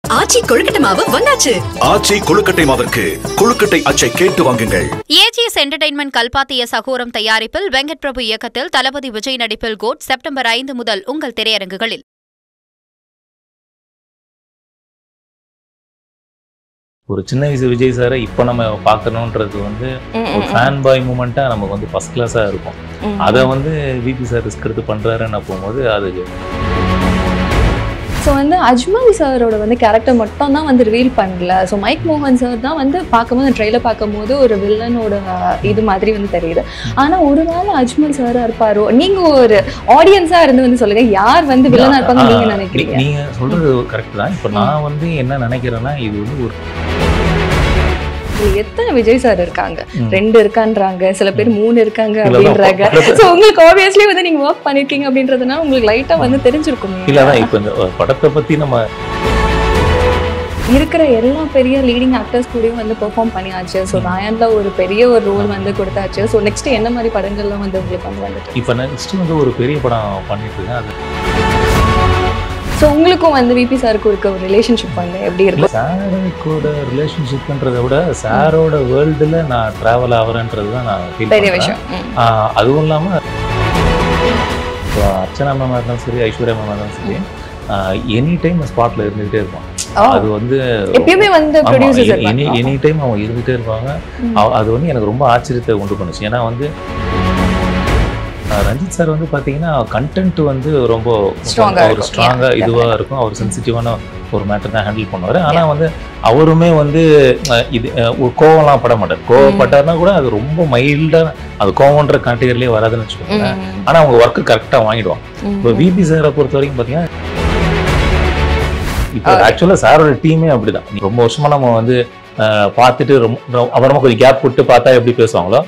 ஆச்சி கொழுக்கட்டை மாவு வந்தாச்சு. ஆச்சி கொழுக்கட்டை மாவிற்கு கொழுக்கட்டை அச்சை கேட்டு வாங்குங்கள். ஏஜிஎஸ் என்டர்டைன்மெண்ட் கல்பாத்திய சகோரம் தயாரிப்பில் வெங்கட் பிரபு இயக்கத்தில் தளபதி விஜய் நடிப்பில் கோட் செப்டம்பர் 5 முதல் உங்கள் திரையரங்குகளில். ஒரு சின்ன வயசு விஜய் சாரை இப்போ நம்ம பார்க்கணுன்றது வந்து ஒரு ஃபேன் பாய் மூமெண்ட்டா நமக்கு வந்து ஃபர்ஸ்ட் கிளாஸா இருக்கும். அதை வந்து விபி சார் ரிஸ்க் எடுத்து பண்றாருன்னு போகும்போது அது ஸோ வந்து அஜ்மல் சாரோட வந்து கேரக்டர் மட்டும் தான் வந்து ரிவீல் பண்ணல. ஸோ மைக் மோகன் சார் தான் வந்து பார்க்கும்போது ட்ரெயிலர் பார்க்கும்போது ஒரு வில்லனோட இது மாதிரி வந்து தெரியுது. ஆனால் ஒரு வேளை அஜ்மல் சாராக இருப்பாரோ? நீங்கள் ஒரு ஆடியன்ஸாக இருந்து வந்து சொல்லுங்க, யார் வந்து வில்லனாக இருப்பாங்க நீங்கள் நினைக்கிறீங்க? நீங்கள் சொல்றது கரெக்ட் தான். இப்போ நான் வந்து என்ன நினைக்கிறேன்னா, இது வந்து ஒரு எத்தனை விஜய் சார் இருக்காங்க? 2 இருக்கான்றாங்க, சில பேர் 3 இருக்காங்க அப்படின்றாங்க. ஸோ உங்களுக்கு ஆப்வியஸ்லி வந்து நீங்க ஒர்க் பண்ணிருக்கீங்க அப்படின்றதுனால உங்களுக்கு லைட்டா வந்து தெரிஞ்சிருக்கும். இல்லதான் இப்போ இந்த படத்தை பத்தி நம்ம இருக்கிற எல்லா பெரிய லீடிங் ஆக்டர்ஸ் கூடயும் வந்து பெர்ஃபார்ம் பண்ணியாச்சு. ஸோ ராயன்ல ஒரு பெரிய ஒரு ரோல் வந்து கொடுத்தாச்சு. ஸோ நெக்ஸ்ட் என்ன மாதிரி படங்கள்லாம் வந்து உங்களுக்கு வந்து வந்துட்டு? இப்போ நெக்ஸ்ட் வந்து ஒரு பெரிய படம் பண்ணிட்டு இருக்கேன். அது ஸோ உங்களுக்கும் வந்து விபி சாருக்கும் இருக்க ஒரு ரிலேஷன்ஷிப் வந்து எப்படி இருக்கு? சாரோட ரிலேஷன்ஷிப்ன்றதை விட சாரோட வேர்ல்டில் நான் ட்ராவல் ஆகிறேன்றது தான் நான் ஃபீல் பெரிய விஷயம். அதுவும் இல்லாமல் அர்ச்சனா மேம் இருந்தாலும் சரி, ஐஸ்வர்யா மேம் இருந்தாலும் சரி, எனி டைம் ஸ்பாட்டில் இருந்துகிட்டே இருப்பான். அது வந்து எப்பயுமே வந்து எனி டைம் அவங்க இருந்துகிட்டே இருப்பாங்க. அது வந்து எனக்கு ரொம்ப ஆச்சரியத்தை உண்டு பண்ணுச்சு. ஏன்னா வந்து ரஞ்சித் சார் வந்து பார்த்தீங்கன்னா கண்டென்ட் வந்து ரொம்ப ஒரு ஸ்ட்ராங்காக இதுவாக இருக்கும். அவர் சென்சிட்டிவான ஒரு மேட்டர் தான் ஹேண்டில் பண்ணுவார். ஆனால் வந்து அவருமே வந்து இது ஒரு கோவம்லாம் பட மாட்டார். கோவப்பட்டார்னா கூட அது ரொம்ப மைல்டாக, அது கோவன்ற கேட்டகரியிலே வராதுன்னு வச்சுக்கோங்க. ஆனால் அவங்க ஒர்க்கு கரெக்டாக வாங்கிடுவாங்க. இப்போ விபி சாரை பொறுத்த வரைக்கும் பார்த்தீங்கன்னா, இப்போ ஆக்சுவலாக சாரோட டீமே அப்படிதான். ரொம்ப வருஷமாக நம்ம வந்து பார்த்துட்டு அப்புறமா கொஞ்சம் கேப் விட்டு பார்த்தா எப்படி பேசுவாங்களோ.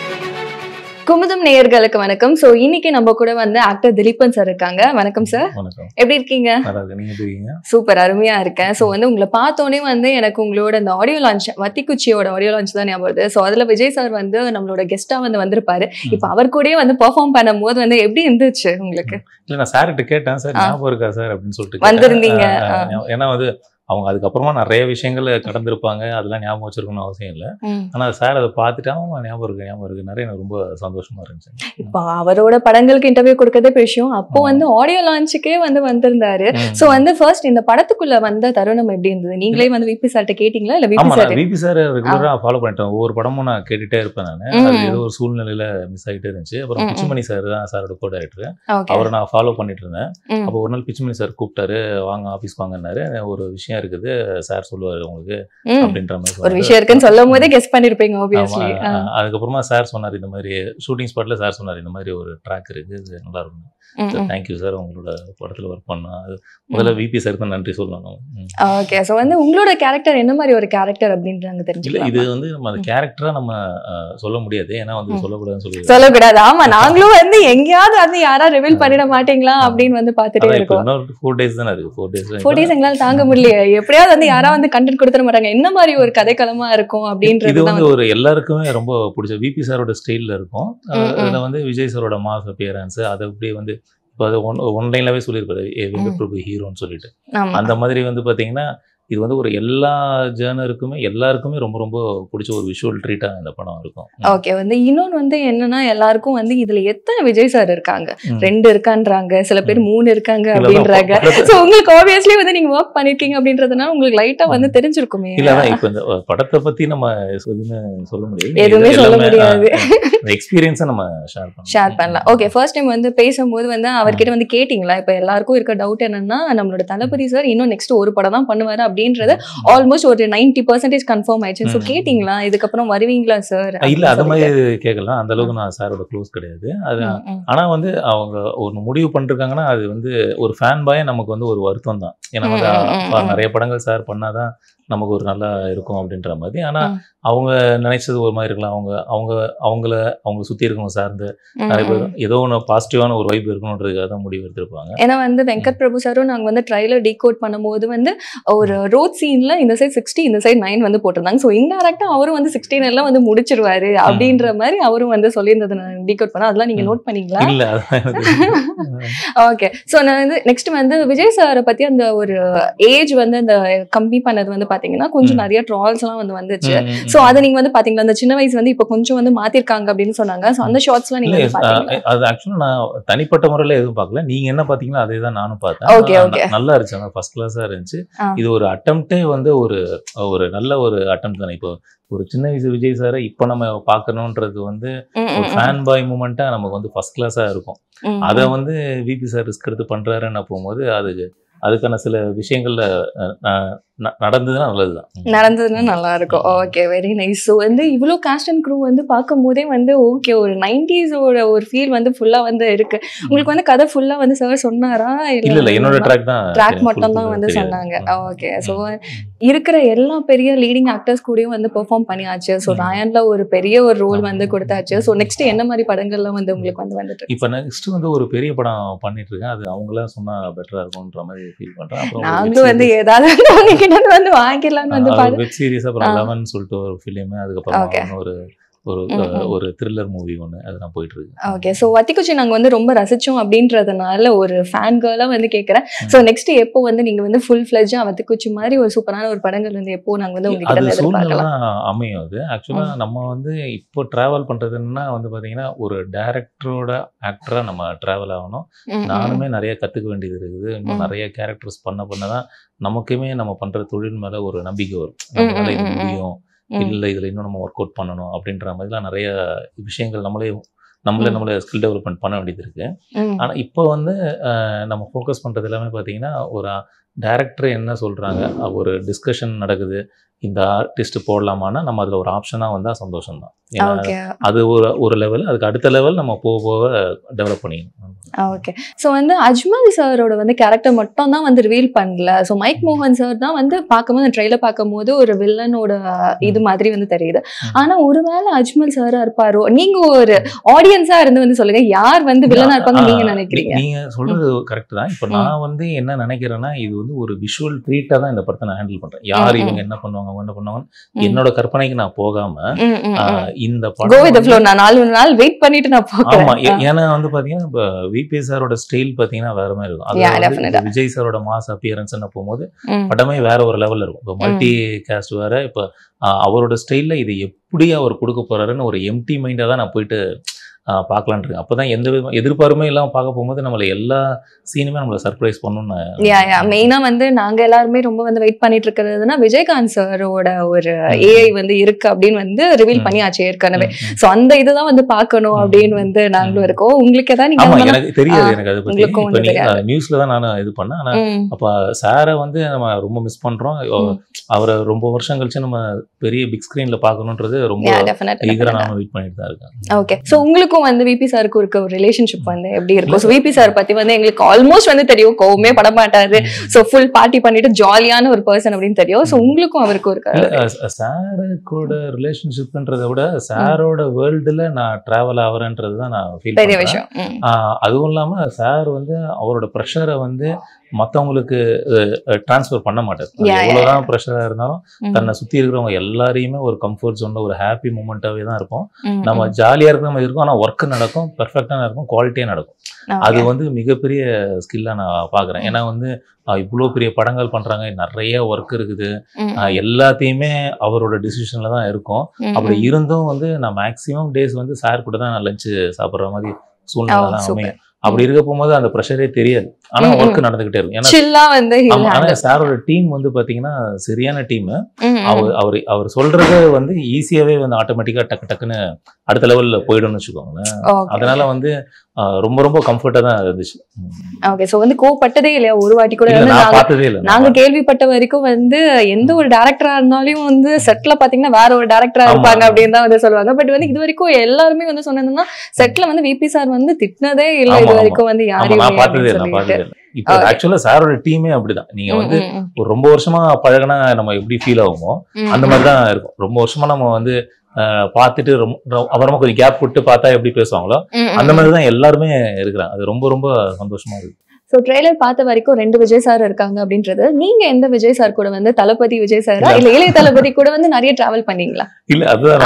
குமுதம் நேயர்களுக்கு வணக்கம். ஸோ இன்னைக்கு நம்ம கூட வந்து ஆக்டர் திலீபன் சார் இருக்காங்க. வணக்கம் சார். வணக்கம். எப்படி இருக்கீங்க? நீங்க எப்படி இருக்கீங்க? சூப்பர், அருமையா இருக்கேன். ஸோ வந்து உங்களை பார்த்தோன்னே வந்து எனக்கு உங்களோட இந்த ஆடியோ லான்ச், வத்திக்குச்சியோட ஆடியோ லான்ச் தான் ஞாபகம் வருது. ஸோ அதுல விஜய் சார் வந்து நம்மளோட கெஸ்டா வந்து வந்திருப்பாரு. இப்போ அவர் கூடயே வந்து பெர்ஃபார்ம் பண்ணும் போது வந்து எப்படி இருந்துச்சு உங்களுக்கு? இல்லை, நான் சார்கிட்ட கேட்டேன், சார் ஞாபகம் இருக்கா சார் அப்படின்னு சொல்லிட்டு வந்திருந்தீங்க. ஏன்னா வந்து அவங்க அதுக்கப்புறமா நிறைய விஷயங்கள் கடந்திருப்பாங்க, அதெல்லாம் ஞாபகம் வச்சிருக்கணும்னு அவசியம் இல்லை. ஆனால் சார் அதை பார்த்துட்டு அவங்க ஞாபகம் இருக்கு நிறைய, எனக்கு ரொம்ப சந்தோஷமா இருந்துச்சு. இப்போ அவரோட படங்களுக்கு இன்டர்வியூ கொடுக்கறதே விஷயம். அப்போ வந்து ஆடியோ லான்ச்சுக்கே வந்து வந்திருந்தாரு. ஸோ வந்து ஃபர்ஸ்ட் இந்த படத்துக்குள்ள வந்த தருணம் எப்படி இருந்தது? நீங்களே வந்து விபி சார்ட்ட கேட்டீங்களா? இல்லை விபி சார் ரெகுலராக ஃபாலோ பண்ணிட்டேன். ஒவ்வொரு படமும் நான் கேட்டுட்டே இருப்பேன். நான் அது ஏதோ ஒரு சூழ்நிலையில மிஸ் ஆகிட்டே இருந்துச்சு. அப்புறம் பிச்சுமணி சார் தான் சாரோட கோ டைரக்டர். அவரை நான் ஃபாலோ பண்ணிட்டு இருந்தேன். அப்போ ஒரு நாள் பிச்சுமணி சார் கூப்பிட்டாரு, வாங்க ஆஃபீஸ் வாங்கினாரு. ஒரு விஷயம் இருக்குது சார் சொல்லுவாரு உங்களுக்கு அப்படின்ற மாதிரி ஒரு விஷயம் இருக்குன்னு சொல்லும் போதே கெஸ் பண்ணிருப்பீங்க ஆப்வியஸ்லி. அதுக்கப்புறமா சார் சொன்னார், இந்த மாதிரி ஷூட்டிங் ஸ்பாட்ல சார் சொன்னார், இந்த மாதிரி ஒரு ட்ராக் இருக்கு, இது நல்லா இருக்கும். தேங்க்யூ சார், உங்களோட படத்துல ஒர்க் பண்ணா. முதல்ல விபி சார் தான் நன்றி சொல்லணும். ஓகே. ஸோ வந்து உங்களோட கேரக்டர் என்ன மாதிரி ஒரு கேரக்டர் அப்படின்றாங்க தெரிஞ்சுக்கலாம். இது வந்து நம்ம அந்த கேரக்டரா நம்ம சொல்ல முடியாது, ஏன்னா வந்து சொல்லக்கூடாதுன்னு சொல்லக்கூடாது. ஆமா, நாங்களும் வந்து எங்கேயாவது வந்து யாரா ரிவீல் பண்ணிட மாட்டீங்களா அப்படின்னு வந்து பார்த்துட்டே இருக்கோம். 4 days தானே இருக்கு. 4 days எங்களால தாங்க முடியல. எப்படியாவது வந்து யாரா வந்து கண்டென்ட் கொடுத்துட மாட்டாங்க. என்ன மாதிரி ஒரு கதைக்களமா இருக்கும் அப்படின்றது இது வந்து ஒரு எல்லாருக்குமே ரொம்ப பிடிச்ச விபி சாரோட ஸ்டைல்ல இருக்கும். அதுல வந்து விஜய் சாரோட மாஸ் அப்பியரன்ஸ், அதை அப்படியே வந்து இப்போ அது ஒன்லைன்லவே சொல்லியிருப்பாரு, வெங்கட் பிரபு ஹீரோன்னு சொல்லிட்டு. அந்த மாதிரி வந்து பாத்தீங்கன்னா இது வந்து ஒரு எல்லா ஜேர்னருக்குமே எல்லாருக்குமே ரொம்ப ரொம்ப பிடிச்ச ஒரு விஷுவல் ட்ரீட்டா இந்த படம் இருக்கும். ஓகே. வந்து இன்னொன்று வந்து என்னன்னா, எல்லாருக்கும் வந்து இதுல எத்தனை விஜய் சார் இருக்காங்க? 2 இருக்கான்றாங்க, சில பேர் 3 இருக்காங்க அப்படின்றாங்க. ஸோ உங்களுக்கு ஆப்வியஸ்லி வந்து நீங்க ஒர்க் பண்ணிருக்கீங்க அப்படின்றதுனால உங்களுக்கு லைட்டா வந்து தெரிஞ்சிருக்குமே. இல்லதான் இப்போ இந்த படத்தை பத்தி நம்ம எதுவுமே சொல்ல முடியாது, எதுவுமே சொல்ல முடியாது. எக்ஸ்பீரியன்ஸை நம்ம ஷேர் பண்ணலாம். ஓகே. ஃபர்ஸ்ட் டைம் வந்து பேசும்போது வந்து அவர்கிட்ட வந்து கேட்டீங்களா? இப்போ எல்லாருக்கும் இருக்க டவுட் என்னன்னா, நம்மளோட தளபதி சார் இன்னும் நெக்ஸ்ட் ஒரு படம் தான் பண்ணுவாரு அப்படின்றது ஆல்மோஸ்ட் ஒரு 90% கன்ஃபார்ம் ஆயிடுச்சு. ஸோ கேட்டீங்களா இதுக்கப்புறம் வருவீங்களா சார்? இல்ல, அது மாதிரி கேட்கலாம். அந்த அளவுக்கு நான் சாரோட க்ளோஸ் கிடையாது. அது ஆனா வந்து அவங்க ஒரு முடிவு பண்ணிருக்காங்கன்னா அது வந்து ஒரு ஃபேன் பாய் நமக்கு வந்து ஒரு வருத்தம் தான். ஏன்னா வந்து நிறைய படங்கள் சார் பண்ணாதான் நமக்கு ஒரு நல்லா இருக்கும் அப்படின்ற மாதிரி. ஆனா அவங்க நினைச்சது ஒரு மாதிரி இருக்கலாம். அவங்கள சுத்தி இருக்கவங்க சார்ந்து நிறைய பேர் ஏதோ ஒன்று பாசிட்டிவான ஒரு வைப் இருக்கணுன்றதுக்காக தான் முடிவு எடுத்திருப்பாங்க. ஏன்னா வந்து வெங்கட் பிரபு சாரும் நாங்க வந்து ட்ரைலர் டீகோட் பண்ணும்போது வந்து ஒரு ரோட் சீன்ல இந்த சைட் 60 இந்த சைட் 9 வந்து போட்டிருந்தாங்க. ஸோ இன்டெரக்டா அவரும் வந்து 16 எல்லாம் வந்து முடிச்சிருவாரு அப்படின்ற மாதிரி அவரும் வந்து சொல்லியிருந்தது. நான் டீகோட் பண்ண அதெல்லாம் நீங்க நோட் பண்ணீங்களா? இல்ல ஓகே. ஸோ நான் வந்து நெக்ஸ்ட் வந்து விஜய் சாரை பத்தி அந்த ஒரு ஏஜ் வந்து அந்த கம்மி பண்ணது வந்து பாத்தீங்கன்னா கொஞ்சம் நிறைய ட்ரால்ஸ் எல்லாம் வந்து வந்துச்சு. ஸோ அதை நீங்க வந்து பாத்தீங்களா அந்த சின்ன வயசு வந்து இப்போ கொஞ்சம் வந்து மாத்திருக்காங்க அப்படின்னு சொன்னாங்க. ஸோ அந்த ஷார்ட்ஸ் எல்லாம் நீங்க அது ஆக்சுவலா நான் தனிப்பட்ட முறையில எதுவும் பார்க்கல. நீங்க என்ன பாத்தீங்களா அதே தான் நானும் பார்த்தேன். நல்லா இருந்துச்சு, ஃபர்ஸ்ட் கிளாஸா இருந்துச்சு. இது ஒரு அட்டெம்ப்டே வந்து ஒரு நல்ல ஒரு அட்டெம்ப்ட் தானே. இப்போ ஒரு சின்ன வயசு விஜய் சாரை இப்போ நம்ம பார்க்கணுன்றது வந்து ஒரு ஃபேன் பாய் மூமெண்ட்டா நமக்கு வந்து ஃபர்ஸ்ட் கிளாஸா இருக்கும். அதை வந்து விபி சார் ரிஸ்க் எடுத்து பண்றாருன்னு போகும்போது அதுக்கான சில விஷயங்கள்ல நடந்ததுன்னா நல்லா இருக்கும். Okay, very nice. ஸோ வந்து இவ்வளோ காஸ்ட் அண்ட் க்ரூ வந்து பார்க்கும் போதே வந்து ஓகே ஒரு 90s ஒரு ஃபீல் வந்து ஃபுல்லா வந்து இருக்கு. உங்களுக்கு வந்து கதை ஃபுல்லா வந்து சார் சொன்னாரா? இல்ல என்னோட ட்ராக் மட்டும் தான் வந்து சொன்னாங்க. ஓகே. ஸோ இருக்கிற எல்லா பெரிய லீடிங் ஆக்டர்ஸ் கூடயும் வந்து பெர்ஃபார்ம் பண்ணியாச்சு. ஸோ ராயன்ல ஒரு பெரிய ஒரு ரோல் வந்து கொடுத்தாச்சு. ஸோ நெக்ஸ்ட் என்ன மாதிரி படங்கள்லாம் வந்து உங்களுக்கு வந்து வந்துட்டு? இப்போ நெக்ஸ்ட் வந்து ஒரு பெரிய படம் பண்ணிட்டு இருக்கேன். அது அவங்களா சொன்னா பெட்டரா இருக்கும்ன்ற மாதிரி ஃபீல் பண்றேன். நாங்களும் வந்து ஏதாவது வந்து வாங்கிடலாம்னு வந்து வெப் சீரிஸ் அப்புறம் 11 சொல்லிட்டு ஒரு ஃபிலிம், அதுக்கப்புறம் ஒரு த்ரில்லர் மூவி ஒன்று அது நான் போயிட்டு இருக்கேன். ஓகே. ஸோ வத்திக்குச்சி நாங்கள் வந்து ரொம்ப ரசிச்சோம் அப்படின்றதுனால ஒரு ஃபேன் கேர்லாக வந்து கேட்குறேன். ஸோ நெக்ஸ்ட் எப்போ வந்து நீங்கள் வந்து ஃபுல் ஃப்ளெஜ்ஜா வத்திக்குச்சி மாதிரி ஒரு சூப்பரான ஒரு படங்கள் வந்து எப்போ நாங்கள் வந்து உங்களுக்கு சூழ்நிலை அமையும். அது ஆக்சுவலாக நம்ம வந்து இப்போ ட்ராவல் பண்ணுறதுன்னா வந்து பார்த்தீங்கன்னா ஒரு டைரக்டரோட ஆக்டராக நம்ம ட்ராவல் ஆகணும். நானுமே நிறைய கற்றுக்க வேண்டியது இருக்குது. இன்னும் நிறைய கேரக்டர்ஸ் பண்ண தான் நமக்குமே நம்ம பண்ணுற தொழில் மேலே ஒரு நம்பிக்கை வரும். நம்மளால இது முடியும், இல்லை இதில் இன்னும் நம்ம ஒர்க் அவுட் பண்ணணும் அப்படின்ற மாதிரிலாம் நிறைய விஷயங்கள் நம்மளே ஸ்கில் டெவலப்மெண்ட் பண்ண வேண்டியது இருக்குது. ஆனால் இப்போ வந்து நம்ம ஃபோக்கஸ் பண்ணுறது எல்லாமே பார்த்தீங்கன்னா ஒரு டைரக்டர் என்ன சொல்கிறாங்க, ஒரு டிஸ்கஷன் நடக்குது, இந்த ஆர்டிஸ்ட் போடலாமான்னா நம்ம அதில் ஒரு ஆப்ஷனாக வந்தால் சந்தோஷம் தான். அது ஒரு லெவல், அதுக்கு அடுத்த லெவல் நம்ம போக டெவலப் பண்ணிக்கணும். ஓகே. ஸோ வந்து அஜ்மல் சாரோட வந்து கேரக்டர் மட்டும் தான் வந்து ரிவீல் பண்ணல. ஸோ மைக் மோகன் சார் தான் வந்து பார்க்கும்போது ட்ரெயிலர் பார்க்கும்போது ஒரு வில்லனோட இது மாதிரி வந்து தெரியுது. ஆனால் ஒருவேளை அஜ்மல் சாரா இருப்பாரோ? நீங்க ஒரு ஆடியன்ஸா இருந்து வந்து சொல்லுங்க, யார் வந்து வில்லனா இருப்பாங்க நீங்க நினைக்கிறீங்க? நீங்க சொல்றது கரெக்ட் தான். இப்போ நான் வந்து என்ன நினைக்கிறேன்னா, இது வந்து ஒரு விஷுவல் ட்ரீட்டா தான் இந்த படத்தை நான் ஹேண்டில் பண்றேன். யார் இவங்க என்ன பண்ணுவாங்க என்ன பண்ணுவாங்க என்னோட கற்பனைக்கு நான் போகாம இந்த படம் நான் 4 நாள் வெயிட் பண்ணிட்டு நான் போறேன். ஆமா, ஏன்னா வந்து பாத்தீங்கன்னா இப்போ விபி சாரோட ஸ்டைல் பாத்தீங்கன்னா வேற மாதிரி இருக்கும். அது விஜய் சாரோட மாஸ் அப்பியரன்ஸ் போகும்போது படமே வேற ஒரு லெவல்ல இருக்கும். இப்போ மல்டி காஸ்ட் வேற. இப்போ அவரோட ஸ்டைல்ல இது எப்படி அவர் கொடுக்க போறாருன்னு ஒரு எம்டி மைண்டா தான் நான் போயிட்டு பார்க்கலான் இருக்கேன். அப்பதான் எந்த வித எதிர்பார்ப்புமே இல்லாம பார்க்க போகும்போது நம்மள எல்லா சீனுமே நம்மள சர்ப்ரைஸ் பண்ணணும்னு. மெயினா வந்து நாங்க எல்லாருமே ரொம்ப வந்து வெயிட் பண்ணிட்டு இருக்கிறதுனா விஜயகாந்த் சாரோட ஒரு ஏஐ வந்து இருக்கு அப்படின்னு வந்து ரிவீல் பண்ணியாச்சு ஏற்கனவே. சோ அந்த இதுதான் வந்து பார்க்கணும் அப்படின்னு வந்து நாங்களும் இருக்கோம். உங்களுக்கு ஏதாவது நீங்க? எனக்கு தெரியாது, எனக்கு அதை பத்தி இப்ப நீங்க நியூஸ்ல தான் நான் இது பண்ணேன். ஆனா அப்ப சாரை வந்து நம்ம ரொம்ப மிஸ் பண்றோம். அவரை ரொம்ப வருஷம் கழிச்சு நம்ம பெரிய பிக் ஸ்கிரீன்ல பார்க்கணும்ன்றது ரொம்ப ஈகரா நானும் வெயிட் பண்ணிட்டு தான் இருக்கேன். ஓகே. சோ உங்களுக்கு வந்து விபி சாருக்கு இருக்க ஒரு ரிலேஷன்ஷிப் வந்து எப்படி இருக்கும்? சோ விபி சார் பத்தி வந்து எங்களுக்கு ஆல்மோஸ்ட் வந்து தெரியும், கோவமே பட மாட்டாரு, சோ ஃபுல் பார்ட்டி பண்ணிட்டு ஜாலியான ஒரு பர்சன் அப்படின்னு தெரியும். சோ உங்களுக்கும் அவருக்கு ஒரு சாரோட ரிலேஷன்ஷிப்ன்றதை விட சாரோட வேர்ல்டுல நான் டிராவல் ஆகிறேன்றது தான் நான் ஃபீல் பெரிய விஷயம். அதுவும் இல்லாம சார் வந்து அவரோட ப்ரெஷரை வந்து மற்றவங்களுக்கு டிரான்ஸ்ஃபர் பண்ண மாட்டார். எவ்வளவுதான் ப்ரெஷரா இருந்தாலும் தன்னை சுத்தி இருக்கிறவங்க எல்லாரையுமே ஒரு கம்ஃபர்ட் ஜோன்ல ஒரு ஹாப்பி மூமெண்டாவே தான் இருக்கும். நம்ம ஜாலியா இருக்கிற மாதிரி இருக்கும், ஆனா ஒர்க் நடக்கும், பெர்ஃபெக்டா நடக்கும், குவாலிட்டியா நடக்கும். அது வந்து மிகப்பெரிய ஸ்கில்லா நான் பாக்குறேன். ஏன்னா வந்து இவ்வளவு பெரிய படங்கள் பண்றாங்க, நிறைய ஒர்க் இருக்குது, எல்லாத்தையுமே அவரோட டிசிஷன்ல தான் இருக்கும். அப்படி இருந்தும் வந்து நான் மேக்சிமம் டேஸ் வந்து சார் கூட தான் நான் லஞ்ச் சாப்பிடுற மாதிரி சூழ்நிலை தான் அமையும். அப்படி இருக்க போகும்போது அந்த ப்ரெஷரே தெரியாது, ஆனா ஒர்க் நடந்துகிட்டே இருக்கும். ஆனா சாரோட டீம் வந்து பாத்தீங்கன்னா சரியான டீம். அவர் சொல்றது வந்து ஈஸியாவே வந்து ஆட்டோமேட்டிக்கா டக்கு டக்குன்னு அடுத்த லெவல்ல போயிடும்னு வச்சுக்கோங்களேன். அதனால வந்து ரொம்ப ரொம்ப கம்ஃபர்ட்டா தான் இருந்துச்சு. ஓகே. சோ வந்து கோவப்பட்டதே இல்லையா ஒரு வாட்டி கூட? நாங்க கேள்விப்பட்ட வரைக்கும் வந்து எந்த ஒரு டைரக்டரா இருந்தாலும் வந்து செட்ல பாத்தீங்கன்னா வேற ஒரு டைரக்டரா இருப்பாங்க அப்படின்னு தான் வந்து சொல்லுவாங்க. பட் வந்து இது வரைக்கும் எல்லாருமே வந்து சொன்னதுன்னா செட்ல வந்து விபி சார் வந்து திட்டினதே இல்லை இது வரைக்கும் வந்து யாரையும். இப்போ ஆக்சுவலா சாரோட டீமே அப்படிதான். நீங்க வந்து ஒரு ரொம்ப வருஷமா பழகினா நம்ம எப்படி ஃபீல் ஆகுமோ அந்த மாதிரி தான் இருக்கும். ரொம்ப வருஷமா நம்ம வந்து பார்த்துட்டு அப்புறமா கொஞ்சம் கேப் விட்டு பார்த்தா எப்படி பேசுவாங்களோ அந்த மாதிரி தான் எல்லாருமே இருக்கிறாங்க. அது ரொம்ப ரொம்ப சந்தோஷமா இருக்கு. ஸோ ட்ரெய்லர் பார்த்த வரைக்கும் 2 விஜய் சார் இருக்காங்க அப்படின்றது. நீங்க எந்த விஜய் சார் கூட வந்து தளபதி விஜய் சாரா இல்ல இளைய தளபதி கூட வந்து நிறைய டிராவல் பண்ணீங்களா? இல்ல அதுதான்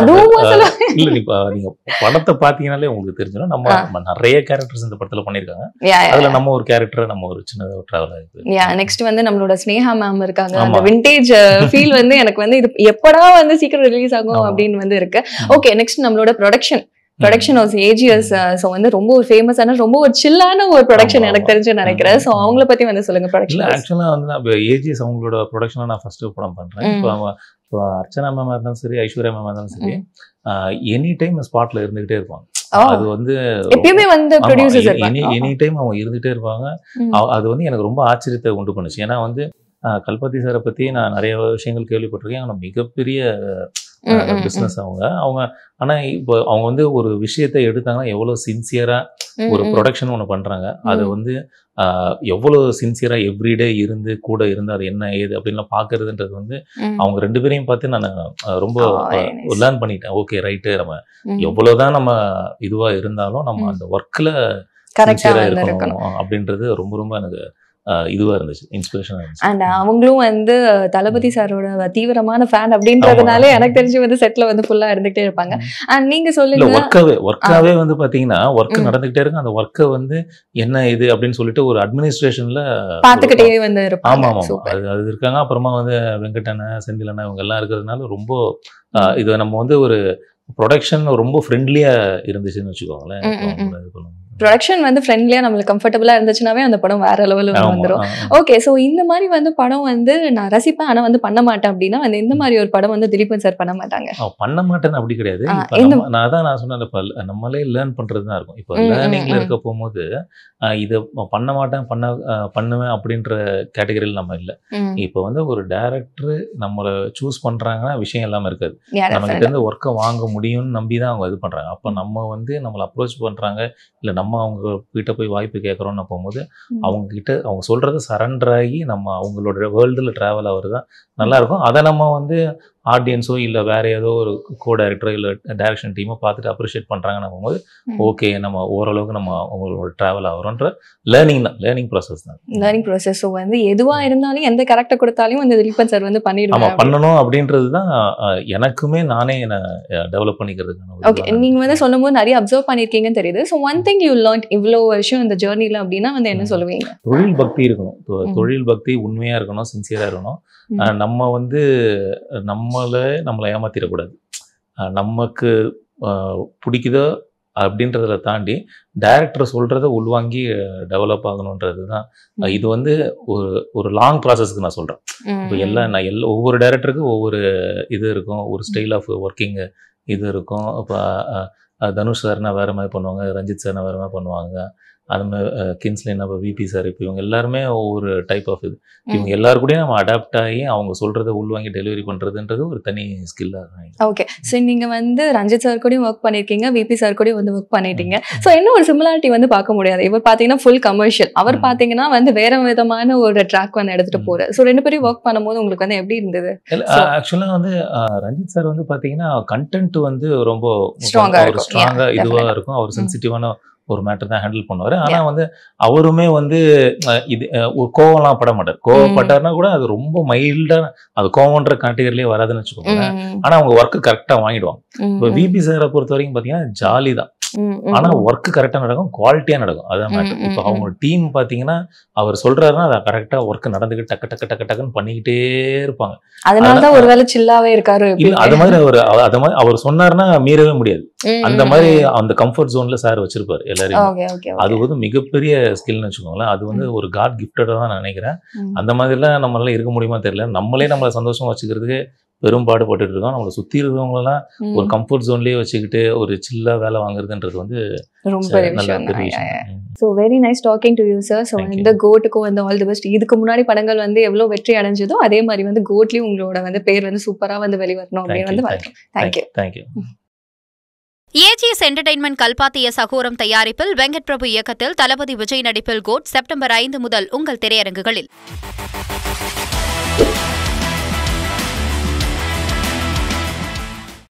இல்ல நீங்க படத்தை பாத்தீங்கன்னாலே உங்களுக்கு தெரிஞ்சிடும். நம்ம நிறைய கேரக்டர்ஸ் இந்த படத்துல பண்ணிருக்காங்க. அதுல நம்ம ஒரு கேரக்டர் நம்ம ஒரு சின்னதா டிராவல் ஆயிருக்கு. நெக்ஸ்ட் வந்து நம்மளோட ஸ்னேகா மேம் இருக்காங்க. அந்த விண்டேஜ் ஃபீல் வந்து எனக்கு வந்து இது எப்படா வந்து சீக்கிரம் ரிலீஸ் ஆகும் அப்படின்னு வந்து இருக்கு. ஓகே, நெக்ஸ்ட் நம்மளோட ப்ரொடக்ஷன் ஹவுஸ் ஏஜிஎஸ். ஸோ வந்து ரொம்ப ஒரு ஃபேமஸான ரொம்ப ஒரு சில்லான ஒரு ப்ரொடக்ஷன் எனக்கு தெரிஞ்சு நினைக்கிறேன். ஸோ அவங்கள பத்தி வந்து சொல்லுங்க. ப்ரொடக்ஷன் ஆக்சுவலா வந்து ஏஜிஎஸ் அவங்களோட ப்ரொடக்ஷனை நான் ஃபர்ஸ்ட் படம் பண்றேன். இப்போ அர்ச்சனா மேமா இருந்தாலும் சரி, ஐஸ்வர்யா மேமா இருந்தாலும் சரி, எனி டைம் ஸ்பாட்ல இருந்துகிட்டே இருப்பாங்க. அது வந்து எப்பயுமே வந்து ப்ரொடியூசர்ஸ் எனி டைம் அவங்க இருந்துகிட்டே இருப்பாங்க. அது வந்து எனக்கு ரொம்ப ஆச்சரியத்தை உண்டு பண்ணுச்சு. ஏன்னா வந்து கல்பதி சாரை பத்தி நான் நிறைய விஷயங்கள் கேள்விப்பட்டிருக்கேன். ஆனால் மிகப்பெரிய பிஸ்னஸ் அவங்க. ஆனா இப்போ அவங்க வந்து ஒரு விஷயத்தை எடுத்தாங்கன்னா எவ்வளவு சின்சியரா ஒரு ப்ரொடக்ஷன் ஒன்று பண்றாங்க. அது வந்து எவ்வளவு சின்சியரா எவ்ரிடே இருந்து கூட இருந்து அது என்ன ஏது அப்படின்லாம் பாக்குறதுன்றது வந்து அவங்க 2 பேரையும் பார்த்து நான் ரொம்ப லேர்ன் பண்ணிட்டேன். ஓகே ரைட்டு, நம்ம எவ்வளவுதான் நம்ம இதுவா இருந்தாலும் நம்ம அந்த ஒர்க்ல சின்சியரா இருக்கணும் அப்படின்றது ரொம்ப ரொம்ப எனக்கு இதுவா இருந்துச்சு, இன்ஸ்பிரேஷனா இருந்துச்சு. அண்ட் அவங்களும் வந்து தளபதி சாரோட தீவிரமான ஃபேன் அப்படின்றதுனால எனக்கு தெரிஞ்சு வந்து செட்ல வந்து ஃபுல்லா இருந்துகிட்டே இருப்பாங்க. அண்ட் நீங்க சொல்லுங்க, ஒர்க்காவே வந்து பாத்தீங்கன்னா ஒர்க் நடந்துகிட்டே இருக்கு. அந்த ஒர்க்கை வந்து என்ன இது அப்படின்னு சொல்லிட்டு ஒரு அட்மினிஸ்ட்ரேஷன்ல பாத்துக்கிட்டே வந்து இருப்பாங்க. ஆமா அது இருக்காங்க. அப்புறமா வந்து வெங்கடண்ணா, செந்திலண்ணா இவங்க எல்லாம் இருக்கிறதுனால ரொம்ப இது நம்ம வந்து ஒரு ப்ரொடக்ஷன் ரொம்ப ஃப்ரெண்ட்லியா இருந்துச்சுன்னு வச்சுக்கோங்களேன். ப்ரொடக்ஷன் வந்து ஃப்ரெண்ட்லியா நம்மளுக்கு கம்ஃபர்டபுளா இருந்துச்சுனாவே அந்த படம் வேற லெவலில் வந்துடும். ஓகே, ஸோ இந்த மாதிரி வந்து படம் வந்து நான் ரசிப்பேன் ஆனா வந்து பண்ண மாட்டேன் அப்படின்னா வந்து எந்த மாதிரி ஒரு படம் வந்து திலீபன் சார் பண்ண மாட்டாங்க? பண்ண மாட்டேன்னு அப்படி கிடையாது. நான் சொன்னேன், இப்போ நம்மளே லேர்ன் பண்றது தான் இருக்கும். இப்போ லேர்னிங்ல இருக்க போகும்போது இதை பண்ண மாட்டேன் பண்ணுவேன் அப்படின்ற கேட்டகரியில் நம்ம இல்லை. இப்போ வந்து ஒரு டைரக்டர் நம்மளை சூஸ் பண்றாங்கன்னா விஷயம் எல்லாமே இருக்காது. நம்ம கிட்ட இருந்து ஒர்க்கை வாங்க முடியும்னு நம்பிதான் அவங்க இது பண்றாங்க. அப்போ நம்ம வந்து நம்மளை அப்ரோச் பண்றாங்க, இல்லை நம்ம அவங்க கிட்ட போய் வாய்ப்பு கேட்குறோம்னு போகும்போது அவங்க கிட்ட அவங்க சொல்றதை சரண்டர் ஆகி நம்ம அவங்களோட வேர்ல்டுல டிராவல் ஆகுறதுதான் நல்லா இருக்கும். அதை நம்ம வந்து ஆடியன்ஸோ இல்லை வேற ஏதோ ஒரு கோ டைரக்டரோ இல்லை டைரக்ஷன் டீமோ பார்த்துட்டு அப்ரிஷியேட் பண்றாங்கன்னு போகும்போது ஓகே, நம்ம ஓரளவுக்கு நம்ம அவங்களோட டிராவல் ஆகிறோன்ற லேர்னிங் ப்ராசஸ் தான். Learning process. ஸோ வந்து எதுவா இருந்தாலும் எந்த கேரக்டர் கொடுத்தாலும் வந்து திலீபன் சார் வந்து பண்ணிடுவாங்க. பண்ணணும் அப்படின்றது தான் எனக்குமே நானே என்ன டெவலப் பண்ணிக்கிறது. ஓகே, நீங்க வந்து சொல்லும்போது நிறைய அப்சர்வ் பண்ணிருக்கீங்கன்னு தெரியுது. So one thing you learn இவ்வளோ வருஷம் இந்த ஜேர்னில அப்படின்னா வந்து என்ன சொல்லுவீங்க? தொழில் பக்தி இருக்கணும். தொழில் பக்தி உண்மையா இருக்கணும், சின்சியரா இருக்கணும். நம்ம வந்து நம்மளை ஏமாத்திடக்கூடாது. நமக்கு பிடிக்குதோ அப்படின்றத தாண்டி டைரக்டர் சொல்றதை உள்வாங்கி டெவலப் ஆகணுன்றது தான். இது வந்து ஒரு லாங் ப்ராசஸ்க்கு நான் சொல்றேன். இப்போ ஒவ்வொரு டைரக்டருக்கும் ஒவ்வொரு இது இருக்கும், ஒரு ஸ்டைல் ஆஃப் ஒர்க்கிங் இது இருக்கும். இப்போ தனுஷ் சார்னா வேற மாதிரி பண்ணுவாங்க, ரஞ்சித் சார்னா வேற மாதிரி பண்ணுவாங்க. அது மாதிரி கின்ஸ்லின், அப்போ விபி சார், இப்போ இவங்க எல்லாருமே ஒவ்வொரு டைப் ஆஃப் இது. இவங்க எல்லாருக்கூடயும் நம்ம அடாப்ட் ஆகி அவங்க சொல்றதை உள்வாங்கி டெலிவரி பண்றதுன்றது ஒரு தனி ஸ்கில்லாக தான். ஓகே, ஸோ நீங்க வந்து ரஞ்சித் சார் கூடயும் ஒர்க் பண்ணிருக்கீங்க, விபி சார் கூடயும் வந்து ஒர்க் பண்ணிட்டீங்க. ஸோ என்ன ஒரு சிமிலாரிட்டி வந்து பார்க்க முடியாது. இவர் பார்த்தீங்கன்னா ஃபுல் கமர்ஷியல், அவர் பார்த்தீங்கன்னா வந்து வேற விதமான ஒரு ட்ராக் வந்து எடுத்துட்டு போறாரு. ஸோ 2 பேரும் ஒர்க் பண்ணும்போது உங்களுக்கு வந்து எப்படி இருந்தது? ஆக்சுவலாக வந்து ரஞ்சித் சார் வந்து பார்த்தீங்கன்னா கண்டென்ட் வந்து ரொம்ப ஸ்ட்ராங்கா இதுவா இருக்கும். அவர் சென்சிட்டிவான ஒரு மேட்டர் தான் ஹேண்டில் பண்ணுவாரு. ஆனா வந்து அவருமே வந்து இது ஒரு கோவம்லாம் பட மாட்டார். கோவப்பட்டாருன்னா கூட அது ரொம்ப மைல்டா, அது கோவம்ன்ற கேட்டகரிலேயே வராதுன்னு வச்சுக்கோங்க. ஆனா அவங்க ஒர்க்கு கரெக்டா வாங்கிடுவாங்க. இப்போ விபி சாரை பொறுத்த வரைக்கும் பாத்தீங்கன்னா ஜாலி தான், ஆனா ஒர்க் கரெக்டா நடக்கும், குவாலிட்டியா நடக்கும். அதான் மேட்டர். இப்போ அவங்க டீம் பாத்தீங்கன்னா அவர் சொல்றாருன்னா அதை கரெக்டா ஒர்க் நடந்துக்கிட்டு டக்குன்னு பண்ணிக்கிட்டே இருப்பாங்க. அதனாலதான் ஒருவேளை சில்லாவே இருக்காரு. அது மாதிரி அவர் சொன்னாருன்னா மீறவே முடியாது. அந்த மாதிரி அந்த கம்ஃபர்ட் ஜோன்ல சார் வச்சிருப்பாரு எல்லாரையும். அது வந்து மிகப்பெரிய ஸ்கில்னு வச்சுக்கோங்களேன். அது வந்து ஒரு காட் கிஃப்டடா தான் நான் நினைக்கிறேன். அந்த மாதிரிலாம் நம்மளால இருக்க முடியுமா தெரியல. நம்மளே நம்மளை சந்தோஷமா வச்சுக்கிறதுக்கு பெரும் பாடுபட்டு இருக்கோம். நம்மளை சுத்தி இருக்கிறவங்களெல்லாம் ஒரு கம்ஃபர்ட் ஜோன்லயே வச்சுக்கிட்டு ஒரு சில்லா வேலை வாங்குறதுன்றது வந்து ரொம்ப நல்ல பெரிய விஷயம். So very nice talking to you, sir. So இந்த கோட்டுக்கும் வந்து ஆல் தி பெஸ்ட். இதுக்கு முன்னாடி படங்கள் வந்து எவ்வளவு வெற்றி அடைஞ்சதோ அதே மாதிரி வந்து கோட்லயும் உங்களோட வந்து பேர் வந்து சூப்பரா வந்து வெளிவரணும் அப்படின்னு வந்து வாழ்த்துறோம். Thank you. ஏஜிஎஸ் என்டர்டெயின்மெண்ட் கல்பாத்திய சகோரம் தயாரிப்பில் வெங்கட் பிரபு இயக்கத்தில் தளபதி விஜய் நடிப்பில் கோட் செப்டம்பர் 5 முதல் உங்கள் திரையரங்குகளில்.